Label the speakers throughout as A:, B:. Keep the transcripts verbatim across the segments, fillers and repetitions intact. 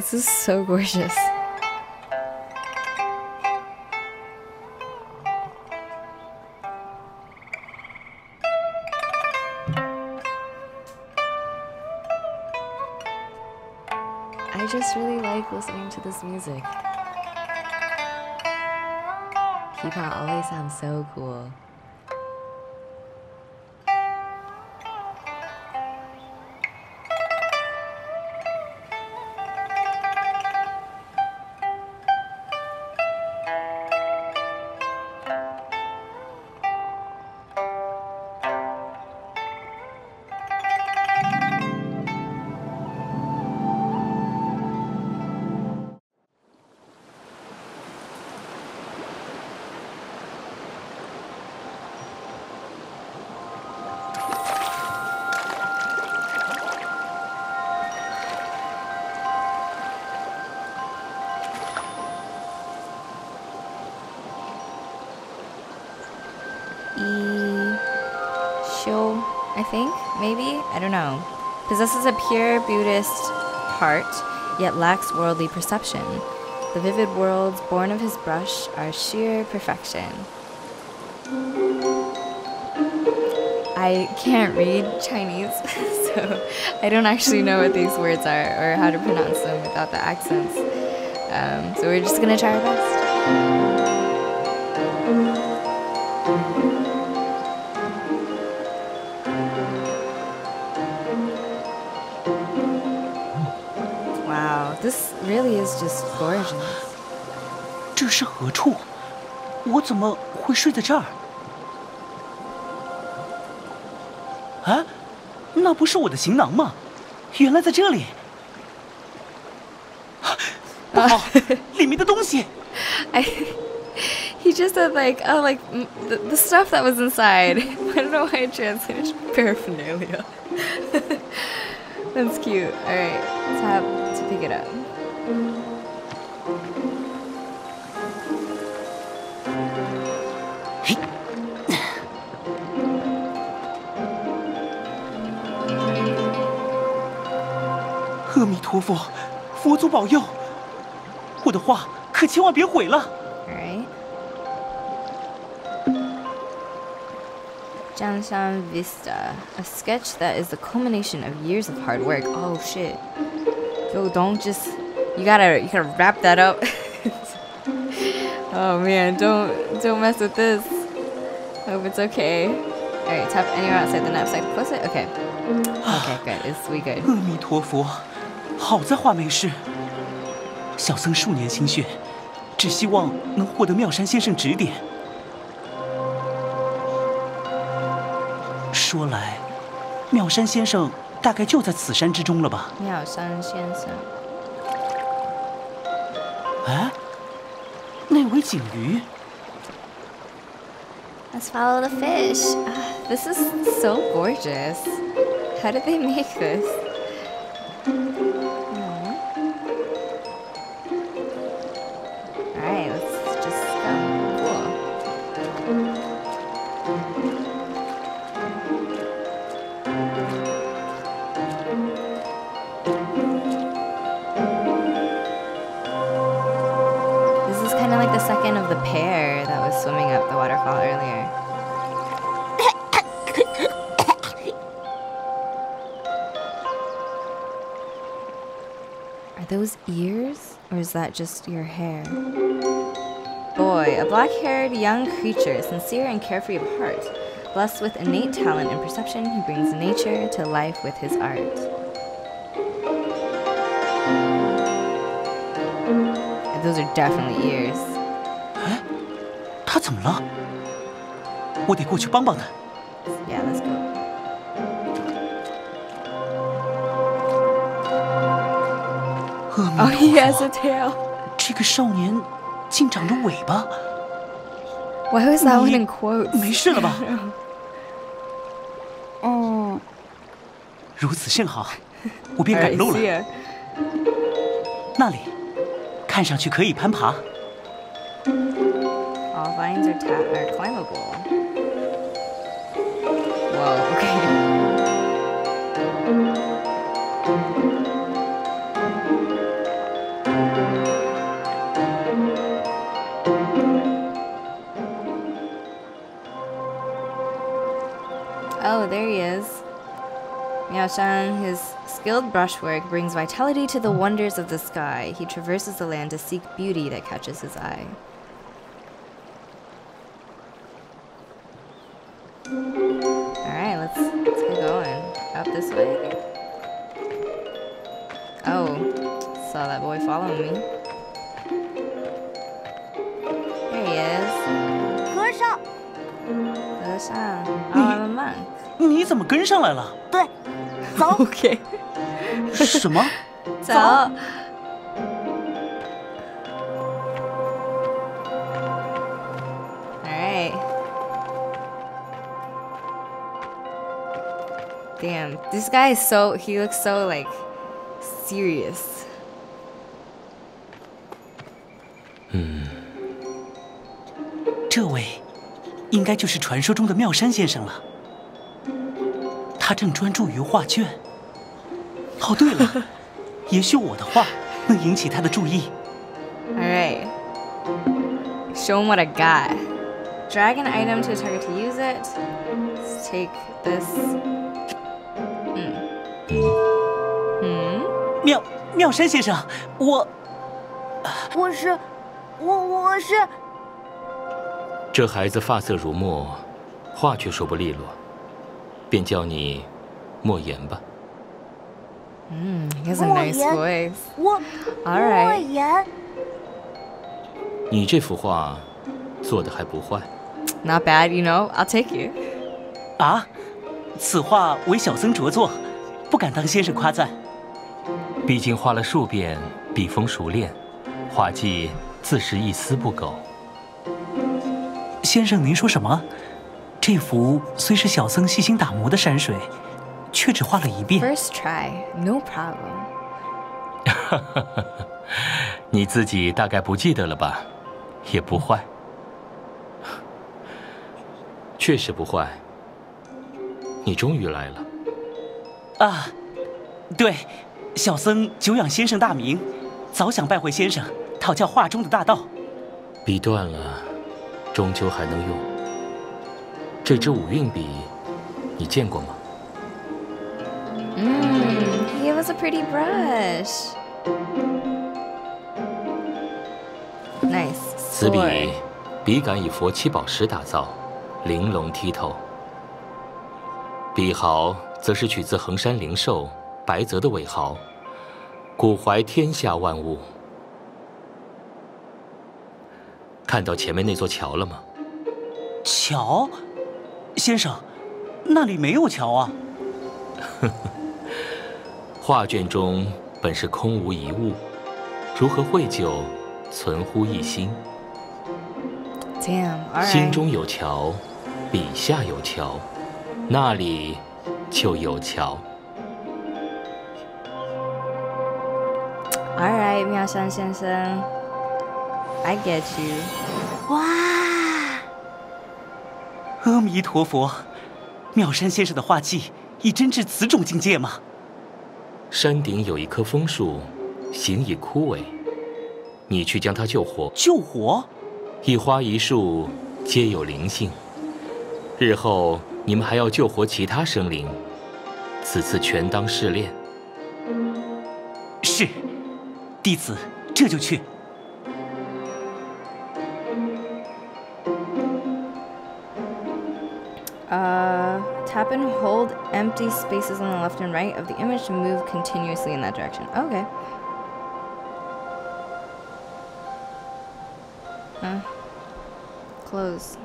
A: this is so gorgeous. I just really like listening to this music. K-pop always sounds so cool. I think, maybe? I don't know. Possesses a pure Buddhist heart, yet lacks worldly perception. The vivid worlds born of his brush are sheer perfection. I can't read Chinese, so I don't actually know what these words are or how to pronounce them without the accents. Um, so we're just gonna try our best. This really is just gorgeous.
B: 这是何处？我怎么会睡在这儿？啊，那不是我的行囊吗？原来在这里。不好，里面的东西。
A: I, he just said like, oh, like the, the stuff that was inside. I don't know why I translated paraphernalia. That's cute. All right, tap to pick it up.
B: A弥陀佛，佛祖保佑！我的画可千万别毁了。
A: Alright. Jiangshan Vista, a sketch that is the culmination of years of hard work. Oh shit! Yo, don't just. You gotta, you gotta wrap that up. Oh man, don't, don't mess with this. Hope it's okay. Alright, tap anywhere outside the knapsack to close it. Okay. Okay, good. It's we good.
B: 阿弥陀佛，好在画没事。小僧数年心血，只希望能获得妙山先生指点。说来，妙山先生大概就在此山之中了吧？
A: 妙山先生。
B: 哎，那尾锦鱼。
A: Let's follow the fish. Uh, this is so gorgeous. How did they make this? Alright, let's just go. Cool. This is kind of like the second of the pair that was swimming up the waterfall earlier. Are those ears? Or is that just your hair? Boy, a black-haired young creature, sincere and carefree of heart. Blessed with innate talent and perception, he brings nature to life with his art. Those are definitely ears.
B: 哎，他怎么了？我得过去帮帮他。
A: Yeah, let's go. Oh, he has a tail.
B: 这个少年竟长着尾巴。
A: Why was that one in quotes?
B: 没事了吧？哦，如此甚好，我便赶路了。那里，看上去可以攀爬。
A: All vines are, ta are climbable. Whoa, okay. Jiangshan, his skilled brushwork brings vitality to the wonders of the sky. He traverses the land to seek beauty that catches his eye. Alright, let's, let's get going. Up this way? Oh, saw that boy following me. There he is.
C: 和尚。
A: 和尚 Oh, I'm a monk.
B: 你怎么跟上来了？
C: 对，走。
A: OK.
B: 什么？
A: 走。Alright. Damn, this guy is so, he looks so like serious.
B: 嗯，这位应该就是传说中的妙山先生了。他正专注于画卷。哦，对了，也许我的画能引起他的注意。
A: Alright. Show him what I got. Drag an item to a target to use it. Let's take this. 嗯。嗯。
B: 妙妙山先生，我
C: 我是，我我是。
D: 这孩子发色如墨，话却说不利落，便叫你莫言吧。
A: 嗯 he has a nice voice.
C: 我
A: Alright.
C: 莫言。
D: 你这幅画做得还不坏。
A: Not bad, you know. I'll take you.
B: 啊，此画为小僧着作，不敢当先生夸赞。
D: 毕竟画了数遍，笔锋熟练，画技自是一丝不苟。
B: 先生，您说什么？这幅虽是小僧细心打磨的山水，却只画了一遍。
A: First try, no problem.
D: 你自己大概不记得了吧？也不坏，确实不坏。你终于来了。
B: 啊，对，小僧久仰先生大名，早想拜会先生，讨教画中的大道。
D: 笔断了，终究还能用。这支五运笔，你见过吗？
A: Mm, he gave us a pretty brush. Nice.
D: 此笔，笔杆以佛七宝石打造，玲珑剔透。笔毫则是取自衡山灵兽白泽的尾毫，古怀天下万物。看到前面那座桥了吗？
B: 桥，先生，那里没有桥啊。
D: 画卷中本是空无一物，如何绘就存乎一心？
A: Damn, all right.
D: 心中有桥，笔下有桥，那里就有桥。
A: All right, 妙山先生 I get you.
C: 哇！
B: 阿弥陀佛，妙山先生的画技已真至此种境界吗？
D: 山顶有一棵枫树，形已枯萎，你去将它救活。
B: 救活？
D: 一花一树皆有灵性，日后你们还要救活其他生灵，此次全当试炼。
B: 是，弟子这就去。
A: Uh, tap and hold empty spaces on the left and right of the image to move continuously in that direction. Okay. Huh. Close.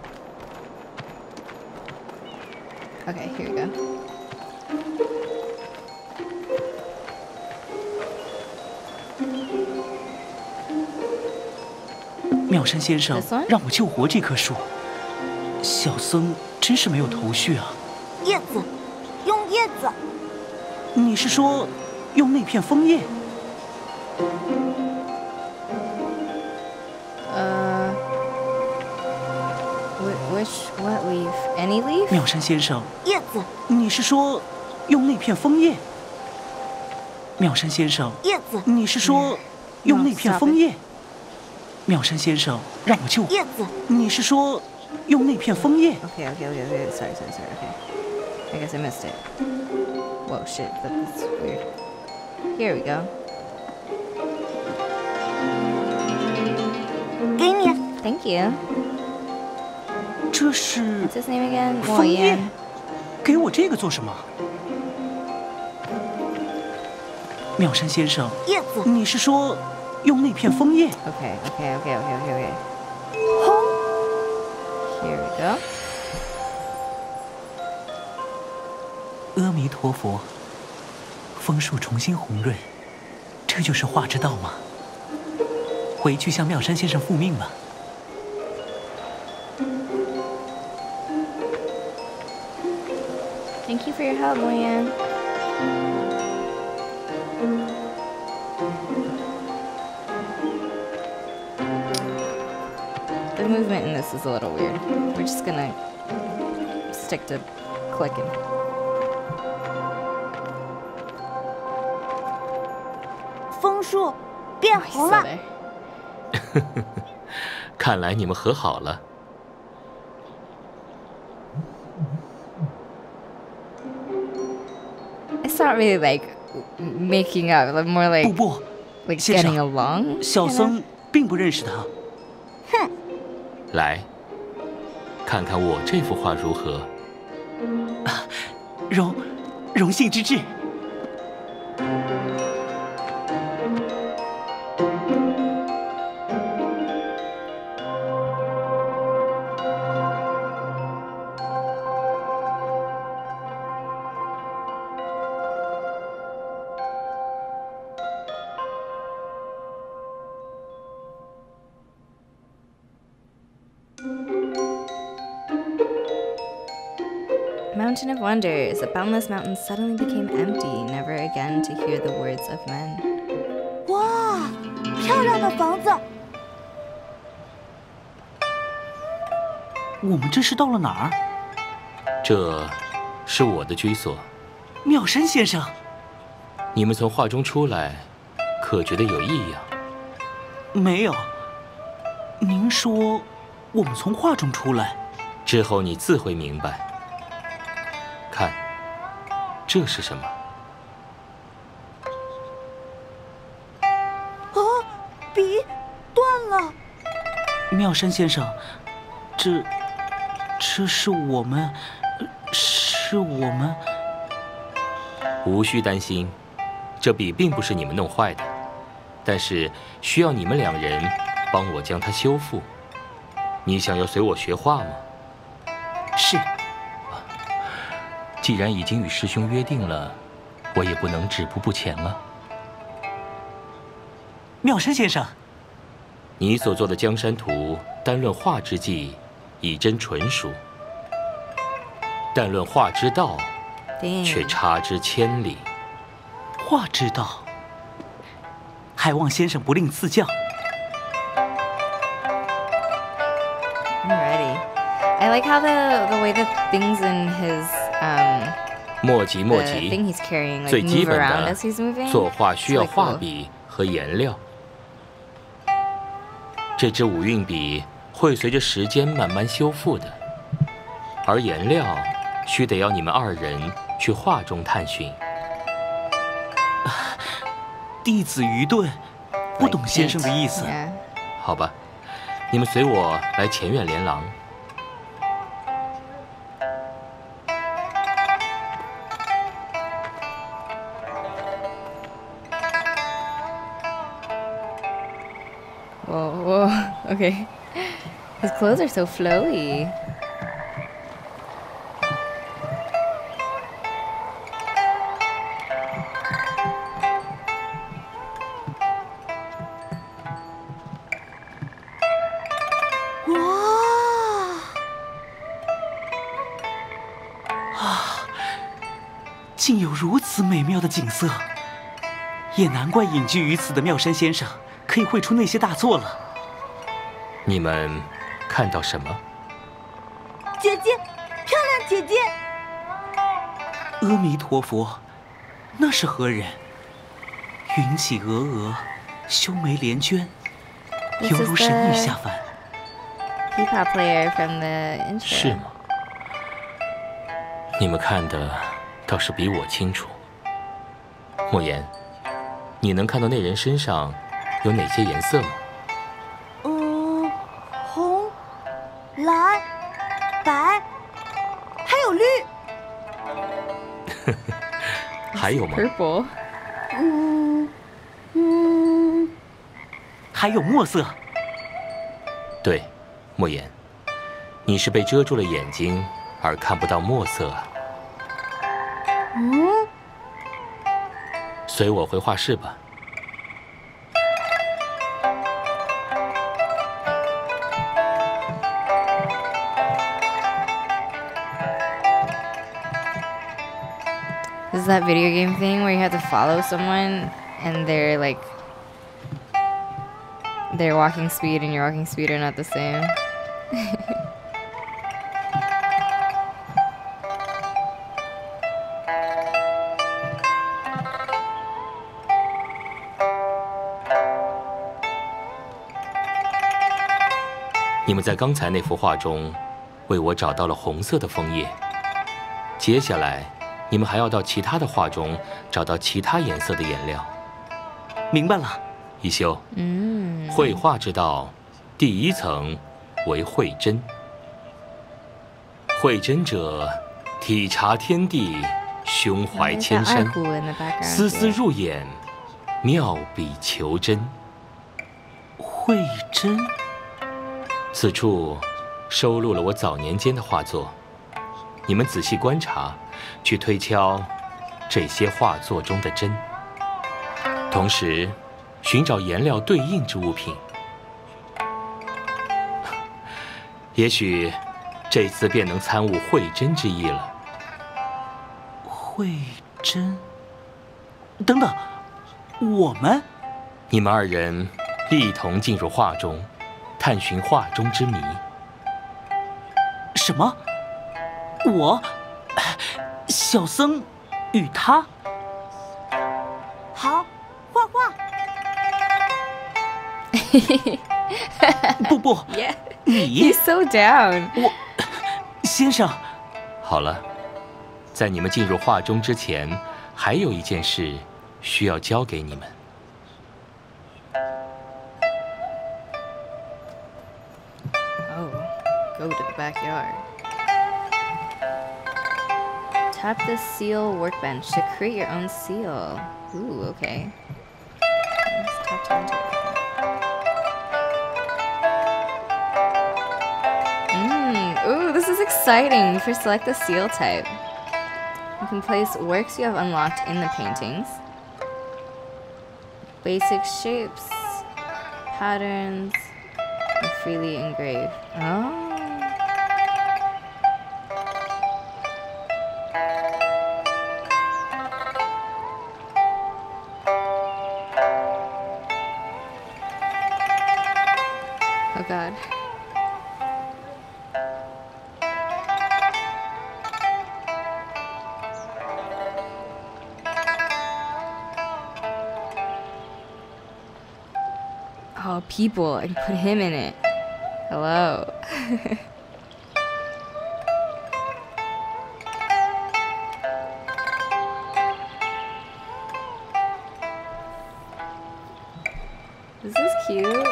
A: Okay, here we go.
B: 妙山先生让我救活这棵树，小僧真是没有头绪啊！
C: 叶子，用叶子。
B: 你是说用那片枫叶？
A: 呃、uh, ，which what leaf? Any leaf?
B: 妙山先生，
C: 叶子。
B: 你是说用那片枫叶？妙山先生，
C: 叶子。
B: 你是说用那片枫叶？妙山先生让我救
C: 叶子。
B: 你是说？ 用那片枫叶。
A: Okay, okay, okay, okay. Sorry, sorry, sorry. Okay, I guess I missed it. Whoa. Oh shit, that's weird. Here we go.
C: 给你。
A: Thank you.
B: 这是
A: What's his name again? 莫
B: 枫叶
A: 言。
B: 给我这个做什么？妙山先生，
C: 叶子。
B: 你是说用那片枫叶？
A: Okay, okay, okay, okay, okay, okay.
C: 红。
A: Here we go.
B: 阿弥陀佛，枫树重新红润，这就是画之道吗？回去向妙山先生复命吧。
A: Thank you for your help, Moyan. The movement in this is a little weird. We're just gonna stick to clicking.
C: 枫树变红了。
D: 看来你们和好了。
A: It's not really like making up, like more like
B: 不不，
A: like
B: 先生
A: getting along.
B: 小
A: you know?
B: 僧并不认识他。
C: 哼，
D: 来，看看我这幅画如何？
B: 荣荣幸之至。
A: Mountain of Wonders. A boundless mountain suddenly became empty, never again to hear the words of men.
C: 哇，漂亮的房子！
B: 我们这是到了哪儿？
D: 这是我的居所。
B: 妙山先生，
D: 你们从画中出来，可觉得有异样？
B: 没有。您说我们从画中出来？
D: 之后你自会明白。看，这是什么？
C: 啊，笔断了。
B: 妙山先生，这，这是我们，是我们。
D: 无需担心，这笔并不是你们弄坏的，但是需要你们两人帮我将它修复。你想要随我学画吗？
B: 是。
D: 既然已经与师兄约定了，我也不能止步不前了。
B: 妙山先生，
D: 你所做的江山图，单论画之技，已臻纯熟；但论画之道，
A: Damn.
D: 却差之千里。
B: 画之道，还望先生不吝赐教。
A: I'm ready. I like how the the way the things in his um
D: 莫急莫
A: the
D: 急，
A: thing he's carrying like
D: 最基
A: move
D: 本
A: around
D: 的
A: as he's moving.
D: 作画需要
A: It's really
D: 画
A: cool.
D: 笔和颜料。这支五运笔会随着时间慢慢修复的，而颜料须得要你们二人去画中探寻。
B: 弟子愚钝，不懂先生的意思。
A: Yeah.
D: 好吧，你们随我来前院连廊。
A: Whoa, whoa. Okay. His clothes are so flowy.
C: Wow.
B: 竟有如此美妙的景色，也难怪隐居于此的妙山先生可以绘出那些大作了。
D: 你们看到什么？
C: 姐姐，漂亮姐姐。
B: 阿弥陀佛，那是何人？云起峨峨，修眉连娟，
A: This
B: 犹
A: is
B: 如神女
A: the
B: 下凡。
A: K-pop player from the intro.
D: 是吗？你们看的倒是比我清楚。 莫言，你能看到那人身上有哪些颜色吗？
C: 嗯，红、蓝、白，还有绿。
D: 还有吗？
A: Purple.
C: 嗯嗯，
B: 还有墨色。
D: 对，莫言，你是被遮住了眼睛而看不到墨色啊。
C: 嗯，
D: 随我回画室吧。
A: This is that video game thing where you have to follow someone and they're like their walking speed and your walking speed are not the same.
D: 你们在刚才那幅画中为我找到了红色的枫叶，接下来你们还要到其他的画中找到其他颜色的颜料。
B: 明白了。
D: 一休，
A: 嗯，
D: 绘画之道，第一层为绘真。绘真者，体察天地，胸怀千山，丝丝入眼，妙笔求真。
B: 绘真。
D: 此处收录了我早年间的画作，你们仔细观察，去推敲这些画作中的真，同时寻找颜料对应之物品。也许这次便能参悟绘真之意了。
B: 绘真？等等，我们？
D: 你们二人一同进入画中，探寻画中之谜。
B: 什么？我？小僧与他？
C: 好，画画。
B: 不不，
A: Yeah.
B: 你
A: He's so down.
B: 我，先生。
D: 好了，在你们进入画中之前，还有一件事需要交给你们。
A: Oh, go to the backyard. Tap the seal workbench to create your own seal. Ooh, okay. Let's tap into it. Mmm, ooh, this is exciting. First, select the seal type. You can place works you have unlocked in the paintings. Basic shapes, patterns, and freely engrave. Oh. Oh God. Oh, people. I can put him in it. Hello. This is cute.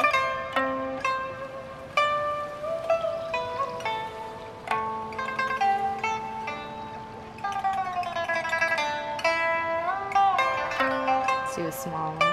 A: Let's do a small one.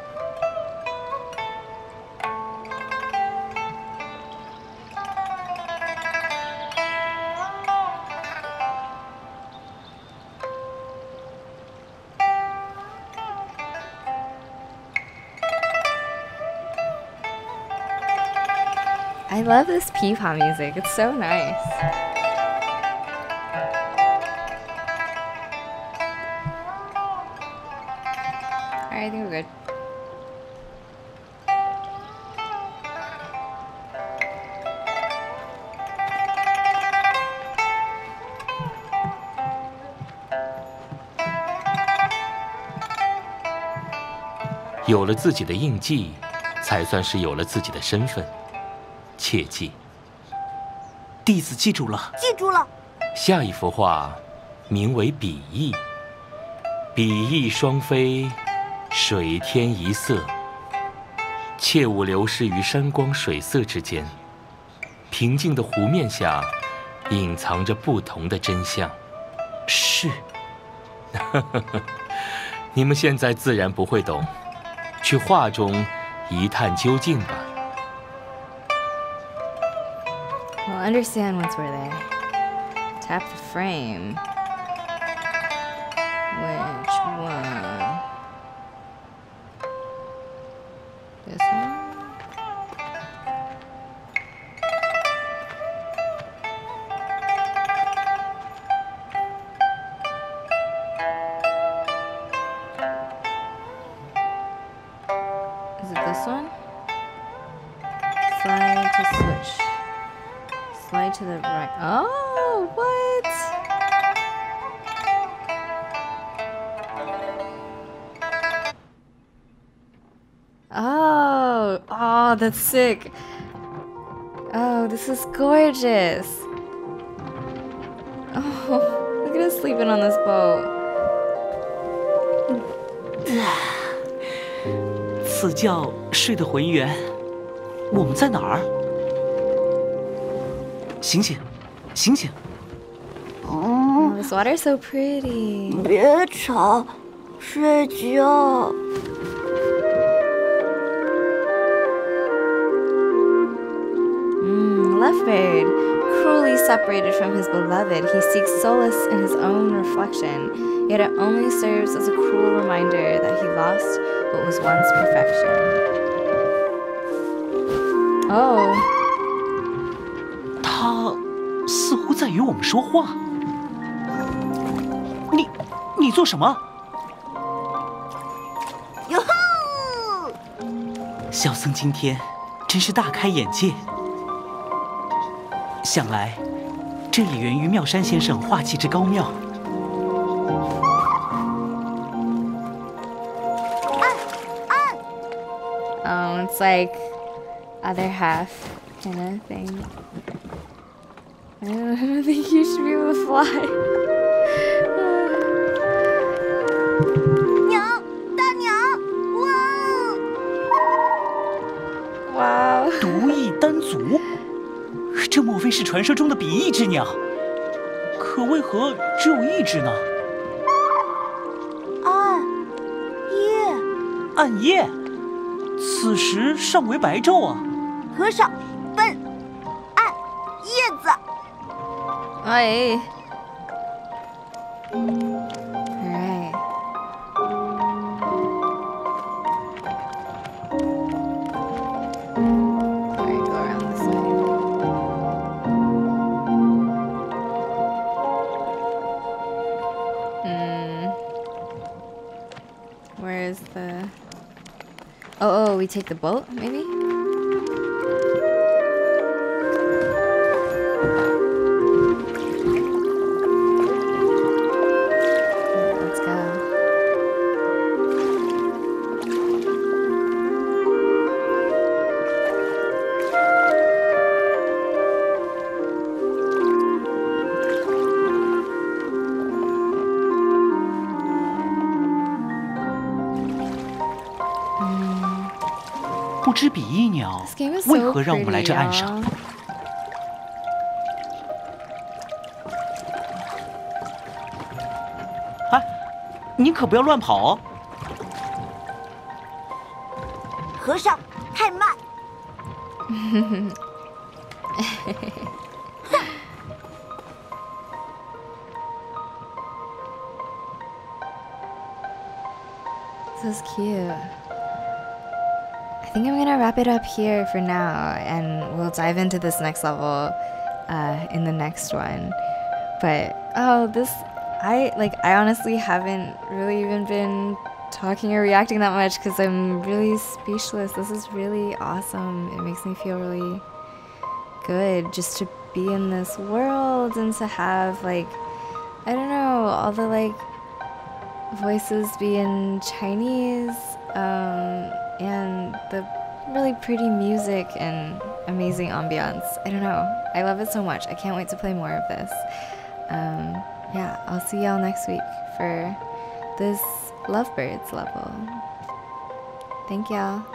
A: I love this peepaw music. It's so nice. Alright, I think we're good.
D: "有了自己的印记，才算是有了自己的身份。切记，
B: 弟子记住了。
C: 记住了。
D: 下一幅画名为《笔意》， 比翼双飞，水天一色，切勿流失于山光水色之间。平静的湖面下，隐藏着不同的真相。
B: 是。
D: 你们现在自然不会懂，去画中一探究竟吧。
A: We'll understand once we're there. Tap the frame. Which one? This one? Is it this one? Slide to switch. Slide to the right. Oh, what? Oh, oh, that's sick. Oh, this is gorgeous. Oh, look at us sleeping on this boat.
B: 此觉睡得浑圆。我们在哪儿？醒醒，醒醒！
A: Oh, this water's so pretty.
C: 别吵，睡觉。
A: Lovebird, cruelly separated from his beloved, he seeks solace in his own reflection, yet it only serves as a cruel reminder that he lost what was once perfection. Oh.
B: 他似乎在与我们说话。你，你做什么？
C: 哟吼！
B: 小僧今天真是大开眼界。 想来，这也源于妙山先生画技之高妙。
A: Oh, it's like other half kind of thing. I don't, I don't think you should be able to fly.
C: 鸟，大鸟，哇！
A: 哇！
B: 独翼单足。 这莫非是传说中的比翼之鸟？可为何只有一只呢？
C: 暗夜，
B: 暗夜，此时尚为白昼啊！
C: 和尚，笨，暗叶子。
A: 哎。Alright. Alright, go around this way. Where's the... Oh, oh, we take the boat, maybe? Let's go. Mm.
B: 不知比翼鸟为何让我们来这岸上？哎，你可不要乱跑哦！
C: 和尚，太慢。
A: This is cute. I think I'm gonna wrap it up here for now, and we'll dive into this next level uh, in the next one. But oh, this I like. I honestly haven't really even been talking or reacting that much because I'm really speechless. This is really awesome. It makes me feel really good just to be in this world and to have like I don't know all the like voices be in Chinese. Um, and the really pretty music and amazing ambiance. I don't know. I love it so much. I can't wait to play more of this. Um, yeah, I'll see y'all next week for this lovebirds level. Thank y'all.